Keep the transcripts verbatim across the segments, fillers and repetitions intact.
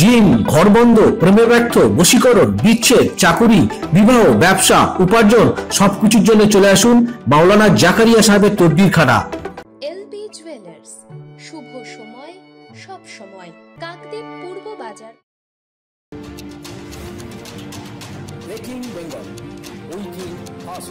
Gym, ঘর বন্ধ, প্রেমে ব্যর্থ, বশীকরণ, বিচ্ছেদ, চাকুরি, বিবাহ, ব্যবসা, উপার্জন সবকিছুর জন্য চলে আসুন মাওলানা জাকারিয়া সাহেবের তদবিরখানা। এলবি জুয়েলার্স, শুভ সময় সব সময়, কাকদ্বীপ পূর্ব বাজার। ব্রেকিং বেঙ্গল, উইকিং ফাস্ট।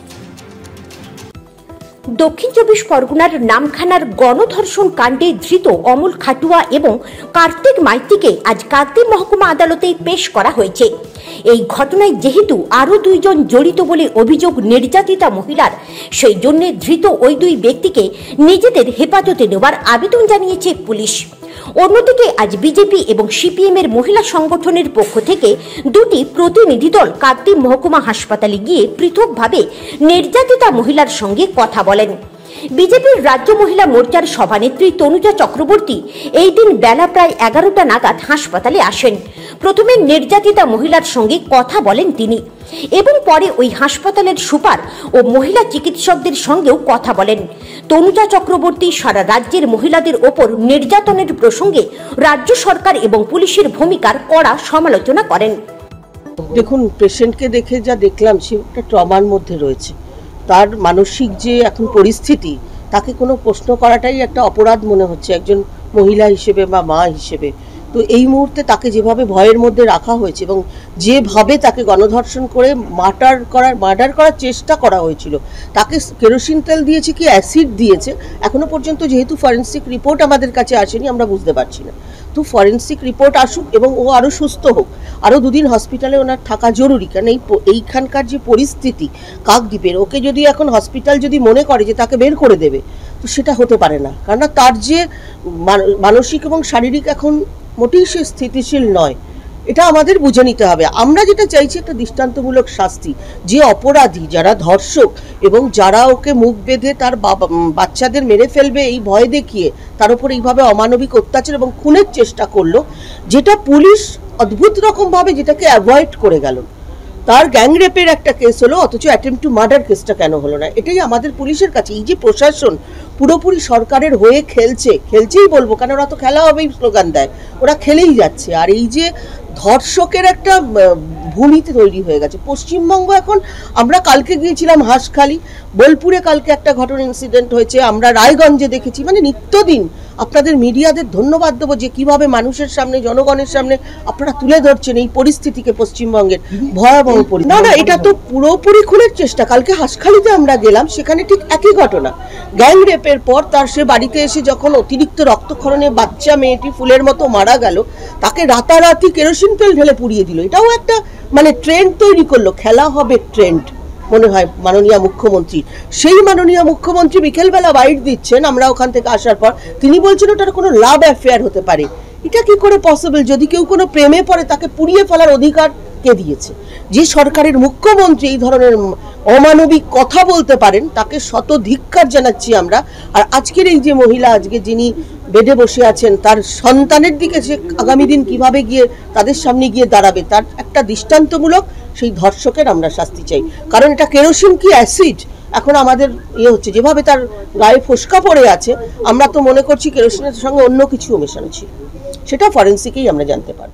দক্ষিণ চব্বিশ পরগনার নামখানার গণধর্ষণ কাণ্ডে ধৃত অমল খাটুয়া এবং কার্তিক মাইতিকে আজ কাকদ্বীপ মহকুমা আদালতে পেশ করা হয়েছে। এই ঘটনায় যেহেতু আরও দুইজন জড়িত বলে অভিযোগ নির্যাতিতা মহিলার, সেই জন্য ধৃত ওই দুই ব্যক্তিকে নিজেদের হেফাজতে নেওয়ার আবেদন জানিয়েছে পুলিশ। অন্যদিকে আজ বিজেপি এবং সিপিএম এর মহিলা সংগঠনের পক্ষ থেকে দুটি প্রতিনিধি দল কাকদ্বীপ মহকুমা হাসপাতালে গিয়ে পৃথকভাবে নির্যাতিতা মহিলার সঙ্গে কথা বলেন। বিজেপির রাজ্য মহিলা মোর্চার সভানেত্রী তনুজা চক্রবর্তী এই দিন বেলা প্রায় এগারোটা নাগাদ হাসপাতালে আসেন। প্রথমে নির্যাতিতা মহিলার সঙ্গে কথা বলেন তিনি এবং পরে ওই হাসপাতালের সুপার ও মহিলা চিকিৎসকদের সঙ্গেও কথা বলেন। তনুজা চক্রবর্তী সারা রাজ্যের মহিলাদের ওপর নির্যাতনের প্রসঙ্গে রাজ্য সরকার এবং পুলিশের ভূমিকার কড়া সমালোচনা করেন। দেখুন, পেশেন্টকে দেখে যা দেখলাম সে একটা ট্রমার মধ্যে রয়েছে। তার মানসিক যে এখন পরিস্থিতি, তাকে কোনো প্রশ্ন করাটাই একটা অপরাধ মনে হচ্ছে একজন মহিলা হিসেবে বা মা হিসেবে। তো এই মুহূর্তে তাকে যেভাবে ভয়ের মধ্যে রাখা হয়েছে এবং যেভাবে তাকে গণধর্ষণ করে মার্টার করার মার্ডার করার চেষ্টা করা হয়েছিল, তাকে কেরোসিন তেল দিয়েছে কি অ্যাসিড দিয়েছে এখনো পর্যন্ত যেহেতু ফরেন্সিক রিপোর্ট আমাদের কাছে আসেনি, আমরা বুঝতে পারছি না। তো ফরেন্সিক রিপোর্ট আসুক এবং ও আরও সুস্থ হোক, আরও দুদিন হসপিটালে ওনার থাকা জরুরি। কারণ এই এইখানকার যে পরিস্থিতি কাকদ্বীপের, ওকে যদি এখন হসপিটাল যদি মনে করে যে তাকে বের করে দেবে, তো সেটা হতে পারে না। কারণ তার যে মানসিক এবং শারীরিক এখন মোটেই সে স্থিতিশীল নয়, এটা আমাদের বুঝে নিতে হবে। আমরা যেটা চাইছি একটা দৃষ্টান্তমূলক শাস্তি। যে অপরাধী, যারা ধর্ষক এবং যারা ওকে মুখ বেঁধে তার বাচ্চাদের মেরে ফেলবে এই ভয় দেখিয়ে তার উপর এইভাবে অমানবিক অত্যাচার এবং খুনের চেষ্টা করলো, যেটা পুলিশ অদ্ভুত রকমভাবে যেটাকে অ্যাভয়েড করে গেল। তার গ্যাংরেপের একটা কেস হলো, অথচ অ্যাটেম্প টু মার্ডার কেসটা কেন হলো না? এটাই আমাদের পুলিশের কাছে, এই যে প্রশাসন পুরোপুরি সরকারের হয়ে খেলছে, খেলছেই বলবো, কারণ ওরা তো খেলা হবেই স্লোগান দেয়, ওরা খেলেই যাচ্ছে। আর এই যে ধর্ষকের একটা ভূমিতে তৈরি হয়ে গেছে পশ্চিমবঙ্গ এখন। আমরা কালকে গিয়েছিলাম হাঁসখালি, বোলপুরে কালকে একটা ঘটনা ইনসিডেন্ট হয়েছে, আমরা রায়গঞ্জে দেখেছি। মানে নিত্যদিন আপনাদের মিডিয়াদের ধন্যবাদ দেবো যে কিভাবে মানুষের সামনে, জনগণের সামনে আপনারা তুলে ধরছেন এই পরিস্থিতিকে, পশ্চিমবঙ্গের ভয়াবহ পরিস্থিতি। না না, এটা তো পুরোপুরি খুনের চেষ্টা। কালকে হাঁসখালিতে আমরা গেলাম, সেখানে ঠিক একই ঘটনা। গ্যাং রেপের পর তার সে বাড়িতে এসে যখন অতিরিক্ত রক্তক্ষরণে বাচ্চা মেয়েটি ফুলের মতো মারা গেল, তাকে রাতারাতি কেরোসিন তেল ঢেলে পুড়িয়ে দিল। এটাও একটা মানে ট্রেন্ড তৈরি করলো, খেলা হবে ট্রেন্ড মনে হয় মাননীয় মুখ্যমন্ত্রী। সেই মাননীয় মুখ্যমন্ত্রী বিকেলবেলা বাইট দিচ্ছেন আমরা ওখান থেকে আসার পর, তিনি বলছেন ওটার কোনো লাভ অ্যাফেয়ার হতে পারে। এটা কি করে পসিবল? যদি কেউ কোনো প্রেমে পড়ে তাকে পুড়িয়ে ফেলার অধিকার কে দিয়েছে? যে সরকারের মুখ্যমন্ত্রী এই ধরনের অমানবিক কথা বলতে পারেন, তাকে শত ধিক্কার জানাচ্ছি আমরা। আর আজকের এই যে মহিলা আজকে যিনি বেডে বসে আছেন, তার সন্তানের দিকে সে আগামী দিন কিভাবে গিয়ে তাদের সামনে গিয়ে দাঁড়াবে, তার একটা দৃষ্টান্তমূলক সেই ধর্ষকের আমরা শাস্তি চাই। কারণ এটা কেরোসিন কি অ্যাসিড এখন আমাদের ইয়ে হচ্ছে, যেভাবে তার গায়ে ফোসকা পড়ে আছে, আমরা তো মনে করছি কেরোসিনের সঙ্গে অন্য কিছুও মেশানো ছিল। সেটা ফরেন্সিকেই আমরা জানতে পারব।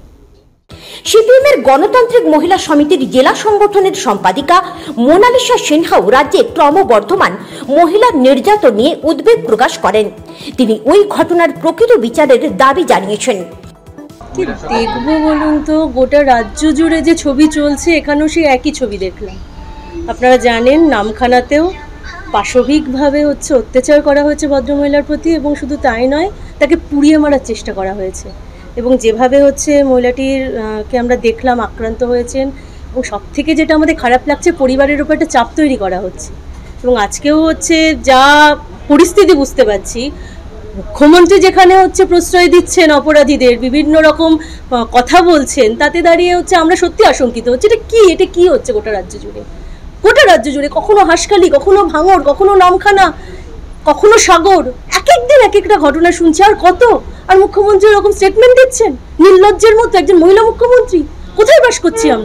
সিপিএম এর গণতান্ত্রিক মহিলা সমিতির জেলা সংগঠনের সম্পাদিকা মোনালিসা সিনহাও রাজ্যে ক্রমবর্ধমান মহিলা নির্যাতন নিয়ে উদ্বেগ প্রকাশ করেন। তিনি ওই ঘটনার প্রকৃত বিচারের দাবি জানিয়েছেন। কি দেখবো বলুন তো, গোটা রাজ্য জুড়ে যে ছবি চলছে, এখানেও সেই একই ছবি দেখলাম। আপনারা জানেন নামখানাতেও পাশবিকভাবে হচ্ছে অত্যাচার করা হয়েছে ভদ্রমহিলার প্রতি, এবং শুধু তাই নয়, তাকে পুড়িয়ে মারার চেষ্টা করা হয়েছে। এবং যেভাবে হচ্ছে মহিলাটির কে আমরা দেখলাম আক্রান্ত হয়েছেন, এবং সব থেকে যেটা আমাদের খারাপ লাগছে, পরিবারের উপর একটা চাপ তৈরি করা হচ্ছে। এবং আজকেও হচ্ছে যা পরিস্থিতি বুঝতে পারছি, মুখ্যমন্ত্রী যেখানে হচ্ছে প্রশ্রয় দিচ্ছেন অপরাধীদের, বিভিন্ন রকম কথা বলছেন, তাতে দাঁড়িয়ে হচ্ছে আমরা সত্যি আশঙ্কিত হচ্ছে। এটা কি এটা কি হচ্ছে গোটা রাজ্য জুড়ে? গোটা রাজ্য জুড়ে কখনো হাঁসখালি, কখনো ভাঙড়, কখনো নামখানা, কখনো সাগর, এক একদিন এক একটা ঘটনা শুনছি। আর কত? আর মুখ্যমন্ত্রী এরকম স্টেটমেন্ট দিচ্ছেন নির্লজ্জের মতো, একজন মহিলা মুখ্যমন্ত্রী। কোথায় বাস করছি আমরা?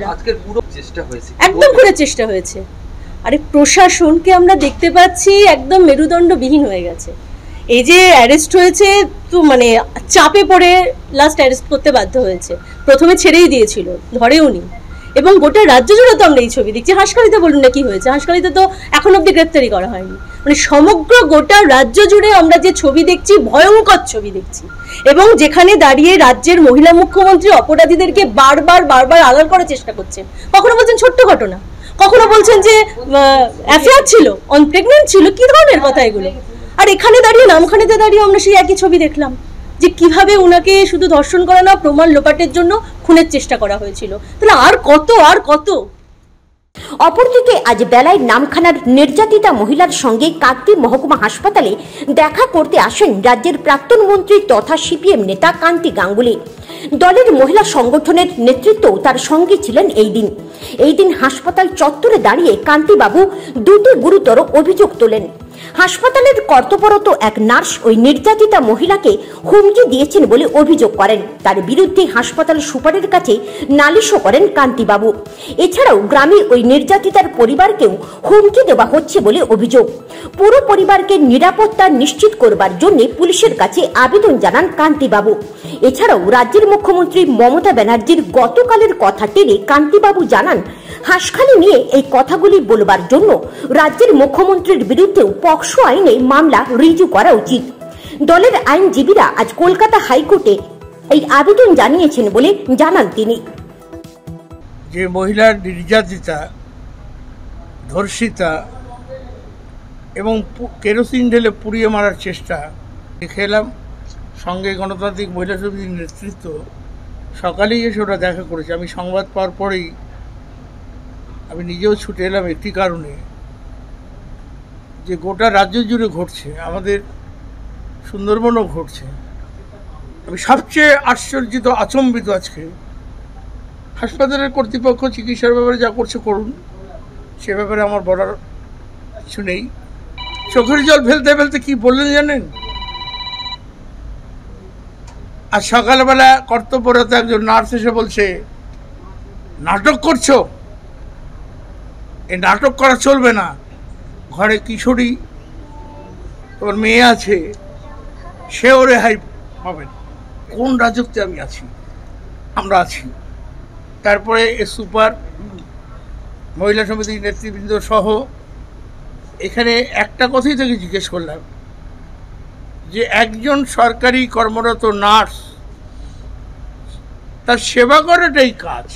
একদম করে চেষ্টা হয়েছে। আরে প্রশাসনকে আমরা দেখতে পাচ্ছি একদম মেরুদণ্ডবিহীন হয়ে গেছে। এই যে অ্যারেস্ট হয়েছে তো মানে চাপে পড়ে লাস্ট অ্যারেস্ট করতে বাধ্য হয়েছে, প্রথমে ছেড়েই দিয়েছিল, ধরেও নি। এবং গোটা রাজ্য জুড়ে তো আমরা এই ছবি দেখছি। হাঁসখালিতে বলুন না কি হয়েছে, হাঁসখালিতে তো এখন অব্দি গ্রেপ্তারি করা হয়নি। মানে সমগ্র গোটা রাজ্য জুড়ে আমরা যে ছবি দেখছি, ভয়ঙ্কর ছবি দেখছি। এবং যেখানে দাঁড়িয়ে রাজ্যের মহিলা মুখ্যমন্ত্রী অপরাধীদেরকে বারবার বারবার আড়াল করার চেষ্টা করছেন। কখনো বলছেন ছোট্ট ঘটনা, কখনো বলছেন যে অ্যাফেয়ার ছিল, অন প্রেগনেন্ট ছিল, কি ধরনের কথা এগুলো। আর এখানে দাঁড়িয়ে নামখানাতে দাঁড়িয়ে আমরা সেই একই ছবি দেখলাম যে কিভাবে ওনাকে শুধু ধর্ষণ করা না, প্রমাণ লোপাটের জন্য খুনের চেষ্টা করা হয়েছিল। তাহলে আর কত আর কত। অপরদিকে আজ বেলায় নামখানার নির্যাতিতা মহিলার সঙ্গে কাকদ্বীপ মহকুমা হাসপাতালে দেখা করতে আসেন রাজ্যের প্রাক্তন মন্ত্রী তথা সিপিএম নেতা কান্তি গাঙ্গুলি। দলের মহিলা সংগঠনের নেতৃত্ব তার সঙ্গে ছিলেন এই দিন। এই দিন হাসপাতাল চত্বরে দাঁড়িয়ে কান্তিবাবু দুটি গুরুতর অভিযোগ তোলেন। হাসপাতালের কর্তব্যরত এক নার্স ওই নির্যাতিতা মহিলাকে হুমকি দিয়েছেন বলে অভিযোগ করেন। তার বিরুদ্ধে হাসপাতাল সুপারের কাছে নালিশও করেন কান্তিবাবু। এছাড়াও গ্রামে ওই নির্যাতিতার পরিবারকেও হুমকি দেওয়া হচ্ছে বলে অভিযোগ। পুরো পরিবারকে নিরাপত্তা নিশ্চিত করবার জন্য পুলিশের কাছে আবেদন জানান কান্তিবাবু। এছাড়াও রাজ্যের মুখ্যমন্ত্রী মমতা ব্যানার্জির গতকালের কথা টেনে কান্তিবাবু জানান, হাঁসখালি নিয়ে এই কথাগুলি বলবার জন্য রাজ্যের মুখ্যমন্ত্রীর বিরুদ্ধেও পক্সো আইনে মামলা রিজু করা উচিত। দলের আইনজীবীরা আজ কলকাতা হাইকোর্টে এই আবেদন জানিয়েছেন বলে জানান তিনি। যে মহিলার নির্যাতিতা, ধর্ষিতা এবং কেরোসিন ঢেলে পুড়িয়ে মারার চেষ্টা দেখে এলাম। সঙ্গে গণতান্ত্রিক মহিলা সমিতির নেতৃত্ব সকালেই এসে ওরা দেখা করেছে। আমি সংবাদ পাওয়ার পরেই আমি নিজেও ছুটে এলাম একটি কারণে, যে গোটা রাজ্য জুড়ে ঘটছে, আমাদের সুন্দরবনও ঘটছে। আমি সবচেয়ে আশ্চর্যিত, আচম্বিত আজকে হাসপাতালের কর্তৃপক্ষ চিকিৎসার ব্যাপারে যা করছে করুন, সে ব্যাপারে আমার বলার কিছু নেই। চোখের জল ফেলতে ফেলতে কি বললেন জানেন? আর সকালবেলা কর্তব্যরত একজন নার্স এসে বলছে, নাটক করছো, এই নাটক করা চলবে না। ঘরে কিশোরী ওর মেয়ে আছে, সেও রেহাই পাবেন। কোন রাজত্বে আমি আছি, আমরা আছি। তারপরে সুপার, মহিলা সমিতির নেতৃবৃন্দ সহ এখানে একটা কথাই থেকে জিজ্ঞেস করলাম যে একজন সরকারি কর্মরত নার্স, তার সেবা করাটাই কাজ,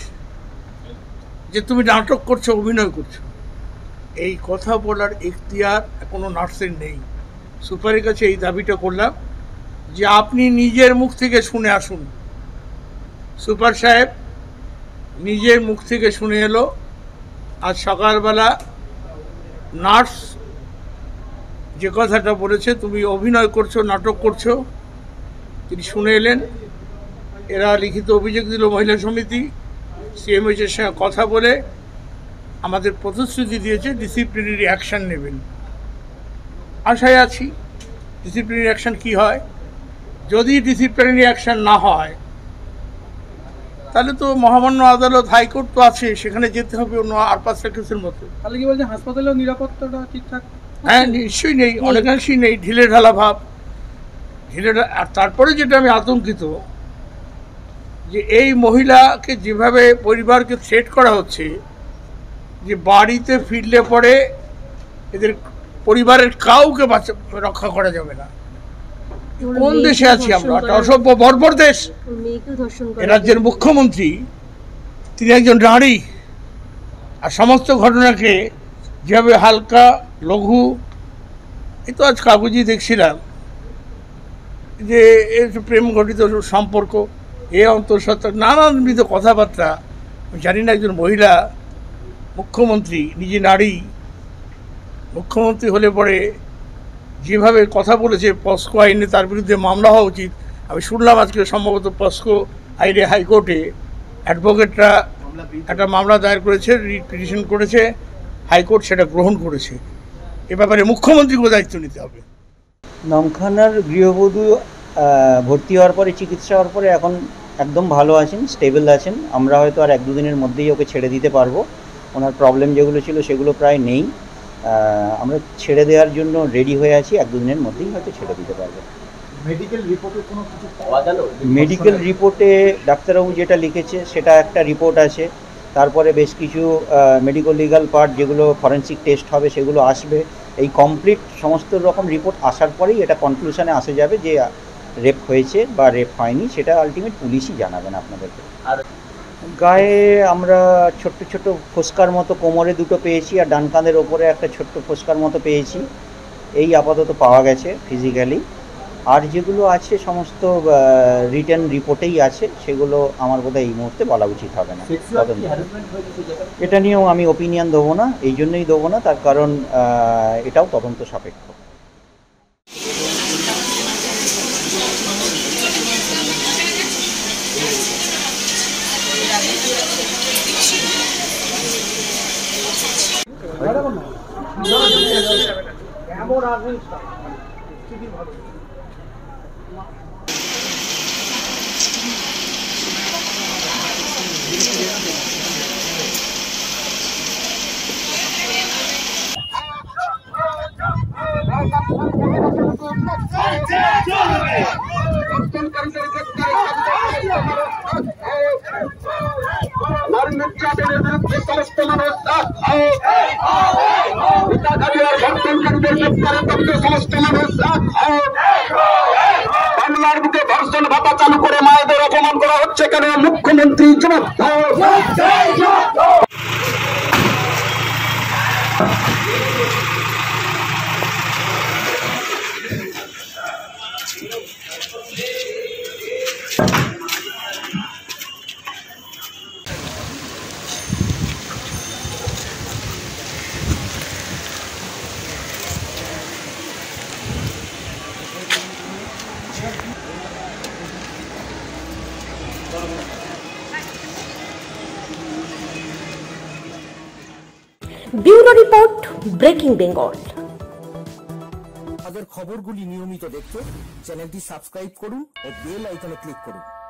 যে তুমি নাটক করছো, অভিনয় করছো, এই কথা বলার এখতিয়ার কোনো নার্সের নেই। সুপারের কাছে এই দাবিটা করলাম যে আপনি নিজের মুখ থেকে শুনে আসুন। সুপার সাহেব নিজের মুখ থেকে শুনে এলো। আজ সকালবেলা নার্স যে কথাটা বলেছে, তুমি অভিনয় করছো, নাটক করছো, তিনি শুনে এলেন। এরা লিখিত অভিযোগ দিল মহিলা সমিতি, সিএমএইচের সঙ্গে কথা বলে আমাদের প্রতিশ্রুতি দিয়েছে ডিসিপ্লিনারি অ্যাকশান নেবেন। আশায় আছি ডিসিপ্লিনারি অ্যাকশান কী হয়। যদি ডিসিপ্লিনারি অ্যাকশান না হয় তাহলে তো মহামান্য আদালত, হাইকোর্ট তো আছে, সেখানে যেতে হবে অন্য আর পাঁচটা কেসের মতো। তাহলে কি বলছে হাসপাতালেও নিরাপত্তাটা ঠিকঠাক? হ্যাঁ, নিশ্চয়ই নেই, অনেকাংশেই নেই, ঢিলে ঢালা ভাব, ঢিলে। আর তারপরে যেটা আমি আতঙ্কিত, যে এই মহিলাকে যেভাবে পরিবারকে থ্রেট করা হচ্ছে, যে বাড়িতে ফিরলে পরে এদের পরিবারের কাউকে বাঁচা রক্ষা করা যাবে না। কোন দেশে আছি আমরা? একটা অসভ্য বর্বর দেশ। এ রাজ্যের মুখ্যমন্ত্রী, তিনি একজন নারী, আর সমস্ত ঘটনাকে যেভাবে হালকা লঘু, এই তো আজ কাগজই দেখছিলাম যে এর প্রেম ঘটিত সম্পর্ক, এ অন্তঃসত্ত্বা নানানবিধ কথাবার্তা। আমি জানি না একজন মহিলা মুখ্যমন্ত্রী, নিজে নারী, মুখ্যমন্ত্রী হলে পরে যেভাবে কথা বলেছে পস্কো আইনে, তার বিরুদ্ধে মামলা হওয়া উচিত। আমি শুনলাম আজকে সম্ভবত পস্কো আইনে হাইকোর্টে অ্যাডভোকেটরা একটা মামলা দায়ের করেছে, রিট পিটিশন করেছে, হাইকোর্ট সেটা গ্রহণ করেছে। এ ব্যাপারে মুখ্যমন্ত্রীকে দায়িত্ব নিতে হবে। নামখানার গৃহবধূ ভর্তি হওয়ার পরে, চিকিৎসা হওয়ার পরে এখন একদম ভালো আছেন, স্টেবল আছেন। আমরা হয়তো আর এক দুদিনের মধ্যেই ওকে ছেড়ে দিতে পারবো। ওনার প্রবলেম যেগুলো ছিল সেগুলো প্রায় নেই। আমরা ছেড়ে দেওয়ার জন্য রেডি হয়ে আছি, এক দুদিনের মধ্যেই হয়তো ছেড়ে দিতে পারবো। মেডিকেল রিপোর্টে কোনো কিছু পাওয়া গেল? মেডিকেল রিপোর্টে ডাক্তারবাবু যেটা লিখেছে সেটা একটা রিপোর্ট আছে, তারপরে বেশ কিছু মেডিকেল লিগাল পার্ট যেগুলো ফরেন্সিক টেস্ট হবে সেগুলো আসবে। এই কমপ্লিট সমস্ত রকম রিপোর্ট আসার পরেই এটা কনক্লুশনে আসা যাবে যে রেপ হয়েছে বা রেপ হয়নি, সেটা আলটিমেট পুলিশই জানাবেন আপনাদেরকে। আর গায়ে আমরা ছোট্ট ছোট ফোস্কার মতো কোমরে দুটো পেয়েছি, আর ডান কাঁধের ওপরে একটা ছোট্ট ফোস্কার মতো পেয়েছি, এই আপাতত পাওয়া গেছে ফিজিক্যালি। আর যেগুলো আছে সমস্ত রিটেন রিপোর্টেই আছে, সেগুলো আমার বোধহয় এই মুহূর্তে বলা উচিত হবে না। এটা নিয়েও আমি ওপিনিয়ন দেবো না, এই জন্যই দেবো না, তার কারণ এটাও তদন্ত সাপেক্ষ। বাংলার বুকে ধর্ষণ ভাতা চালু করে মায়েদের অপমান করা হচ্ছে কেন? মুখ্যমন্ত্রী জবাব দাও। Bureau report, breaking Bengal. আমাদের খবরগুলি নিয়মিত দেখতে চ্যানেলটি সাবস্ক্রাইব করুন ও বেল আইকনে ক্লিক করুন।